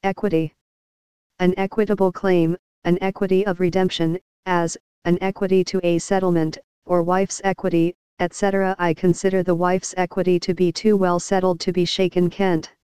Equity. An equitable claim, an equity of redemption, as, an equity to a settlement, or wife's equity, etc. I consider the wife's equity to be too well settled to be shaken. Kent.